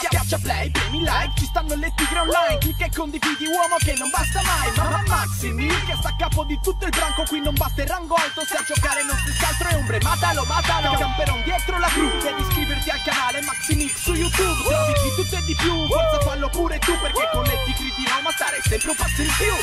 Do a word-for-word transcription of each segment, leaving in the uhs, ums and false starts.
Schiaccia play, premi like, ci stanno le tigre online. Clicca e condividi, uomo, che non basta mai. Mamma Maximil, che sta a capo di tutto il branco. Qui non basta il rango alto, se a giocare non si scaltro è ombre. Matalo, matalo, camperon dietro la gru. Devi iscriverti al canale Maximil su YouTube. Trovi di tutto e di più, forza fallo pure tu. Perché con le tigre di Roma stare sempre un passo in più.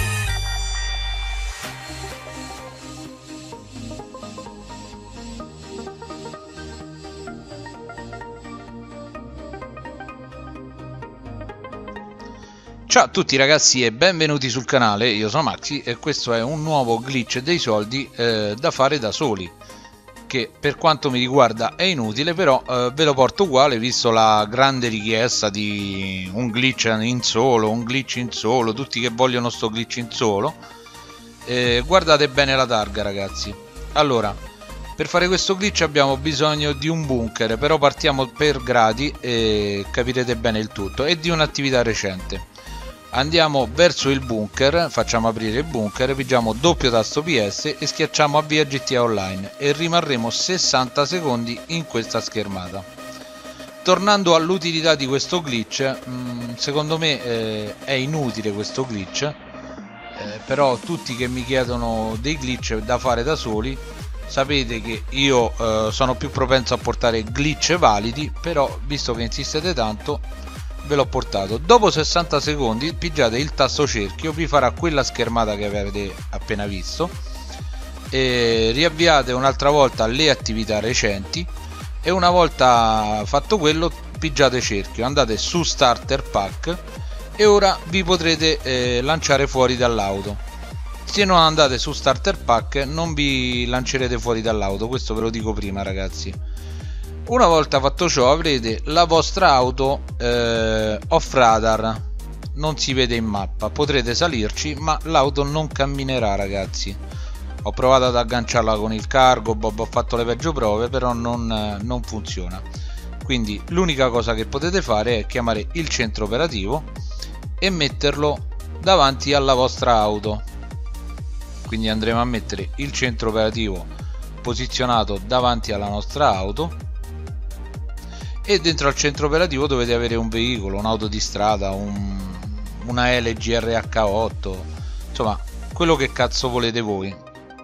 Ciao a tutti ragazzi e benvenuti sul canale, io sono Maxi e questo è un nuovo glitch dei soldi eh, da fare da soli, che per quanto mi riguarda è inutile, però eh, ve lo porto uguale visto la grande richiesta di un glitch in solo, un glitch in solo, tutti che vogliono sto glitch in solo. Eh, guardate bene la targa ragazzi. Allora, per fare questo glitch abbiamo bisogno di un bunker, però partiamo per gradi e capirete bene il tutto, e di un'attività recente. Andiamo verso il bunker, facciamo aprire il bunker, pigiamo doppio tasto P S e schiacciamo avvia G T A Online e rimarremo sessanta secondi in questa schermata. Tornando all'utilità di questo glitch, mh, secondo me eh, è inutile questo glitch, eh, però tutti che mi chiedono dei glitch da fare da soli, sapete che io eh, sono più propenso a portare glitch validi, però visto che insistete tanto ve l'ho portato. Dopo sessanta secondi pigiate il tasto cerchio, vi farà quella schermata che avete appena visto e riavviate un'altra volta le attività recenti, e una volta fatto quello pigiate cerchio, andate su starter pack e ora vi potrete eh, lanciare fuori dall'auto. Se non andate su starter pack non vi lancerete fuori dall'auto, questo ve lo dico prima ragazzi. Una volta fatto ciò avrete la vostra auto eh, off radar, non si vede in mappa, potrete salirci ma l'auto non camminerà ragazzi. Ho provato ad agganciarla con il cargo, Bob, ho fatto le peggio prove, però non, non funziona. Quindi l'unica cosa che potete fare è chiamare il centro operativo e metterlo davanti alla vostra auto. Quindi andremo a mettere il centro operativo posizionato davanti alla nostra auto, e dentro al centro operativo dovete avere un veicolo, un'auto di strada, un, una L G R H otto, insomma quello che cazzo volete voi.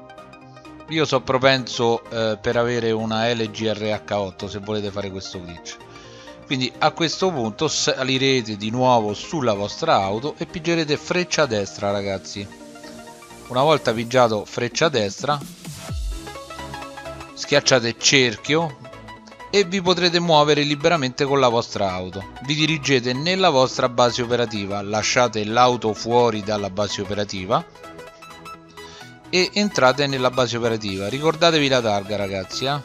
Io so propenso eh, per avere una L G R H otto se volete fare questo glitch. Quindi a questo punto salirete di nuovo sulla vostra auto e pigerete freccia a destra ragazzi. Una volta pigiato freccia a destra schiacciate cerchio e vi potrete muovere liberamente con la vostra auto. Vi dirigete nella vostra base operativa, lasciate l'auto fuori dalla base operativa e entrate nella base operativa. Ricordatevi la targa ragazzi, eh?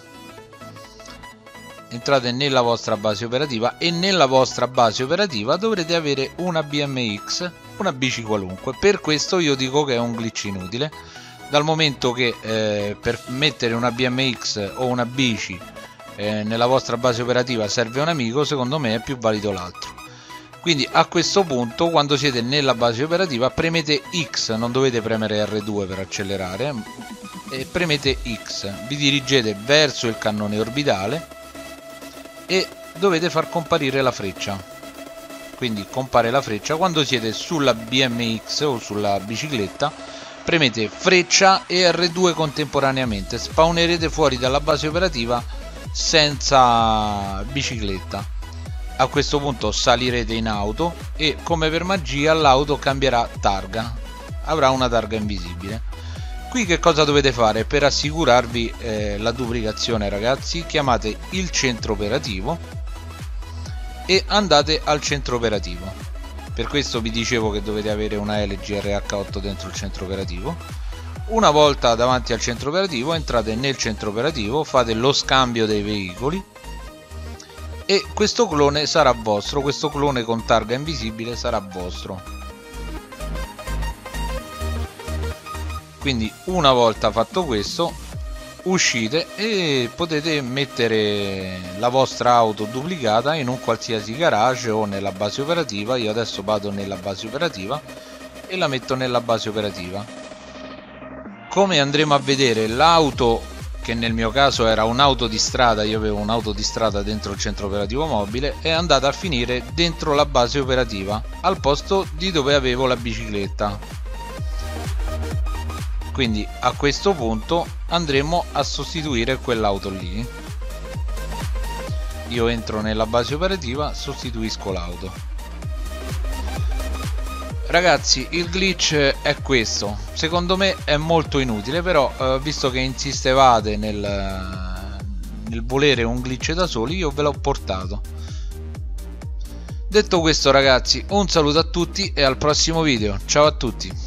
Entrate nella vostra base operativa e nella vostra base operativa dovrete avere una B M X, una bici qualunque. Per questo io dico che è un glitch inutile, dal momento che eh, per mettere una B M X o una bici Eh, nella vostra base operativa serve un amico, secondo me è più valido l'altro. Quindi a questo punto, quando siete nella base operativa, premete X, non dovete premere R due per accelerare, e premete X, vi dirigete verso il cannone orbitale e dovete far comparire la freccia. Quindi compare la freccia. Quando siete sulla B M X o sulla bicicletta premete freccia e R due contemporaneamente, spawnerete fuori dalla base operativa senza bicicletta. A questo punto salirete in auto e come per magia l'auto cambierà targa, avrà una targa invisibile. Qui che cosa dovete fare per assicurarvi eh, la duplicazione ragazzi? Chiamate il centro operativo e andate al centro operativo. Per questo vi dicevo che dovete avere una L G R H otto dentro il centro operativo. Una volta davanti al centro operativo entrate nel centro operativo, fate lo scambio dei veicoli e questo clone sarà vostro, questo clone con targa invisibile sarà vostro. Quindi una volta fatto questo uscite e potete mettere la vostra auto duplicata in un qualsiasi garage o nella base operativa. Io adesso vado nella base operativa e la metto nella base operativa. Come andremo a vedere, l'auto che nel mio caso era un'auto di strada, io avevo un'auto di strada dentro il centro operativo mobile, è andata a finire dentro la base operativa al posto di dove avevo la bicicletta. Quindi a questo punto andremo a sostituire quell'auto lì. Io entro nella base operativa, sostituisco l'auto. Ragazzi, il glitch è questo, secondo me è molto inutile, però eh, visto che insistevate nel, nel volere un glitch da soli, io ve l'ho portato. Detto questo ragazzi, un saluto a tutti e al prossimo video, ciao a tutti.